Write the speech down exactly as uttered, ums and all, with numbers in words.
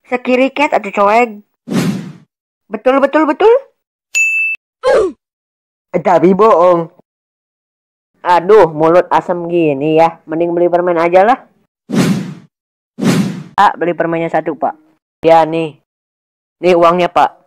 Sekiriket atau coeg. Betul betul betul. Tapi bohong. Aduh, mulut asem gini ya. Mending beli permen aja lah. Pak, beli permennya satu, Pak. Ya nih. Nih uangnya, Pak.